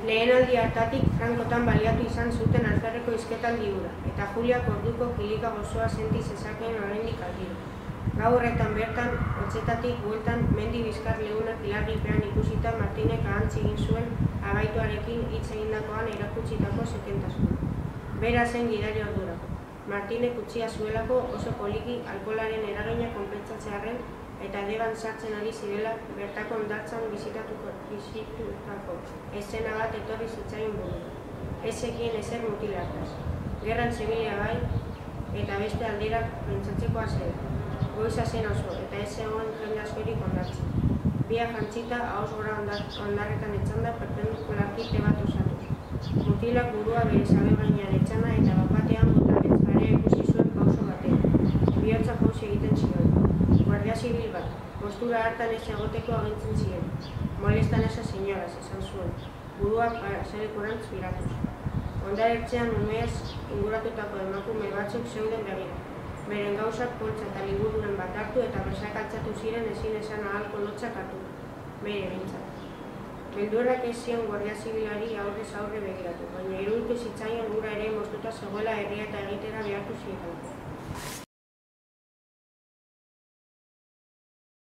Lehenaldi hartatik Frankotan baliatu izan zuten alferreko hizketaldi hura, eta Juliak orduko kilika gozoa senti zezakeen oraindik aldiro. Gau horretan bertan, hotzetatik bueltan, mendi bizkar leunak ilargipean ikusita Martinek ahantzi egin zuen abaituarekin hitz egindakoan erakutsitako zekentasuna. Bera zen gidari ordurako. Martinek utzia zuelako oso poliki alkoholaren eragina konpentsatzearren eta deban sartzen ari zirela bertako hondartzan bizitutako eszena bat etorri zitzaien burura. Ez zekien ezer mutila hartaz. Gerran zebilia bai, eta beste alderak pentsatzekoa zela. Goiza zen oso, eta ez zegoen jende askorik hondartzen. Biak jantzita, ahoz gora hondarretan etxanda, perpendikularki te bat osatuz. Mutilak burua bere zabel gainean etxana eta bapatean botabetz barea ikusi zuen pauso batean. Bihotza jauzi egiten zion. Guardia zibil bat, postura hartan ez egoteko agintzen ziren. Molestan esa señoras, esan zuen. Buruak zelekurantz biratuz. Hondarertzean umeaz inguratutako emakume batzuk zeuden begira. Beren gauzak poltsa eta libururen bat hartu eta besak altzatu ziren ezin esan ahalko lotzak hartu. Bere bintzat. Beldurrak ez zion guardia zibilari aurrez aurre begiratu, baina iruditu zitzaion ura ere moztuta zegoela herria eta egitera behartu ziren.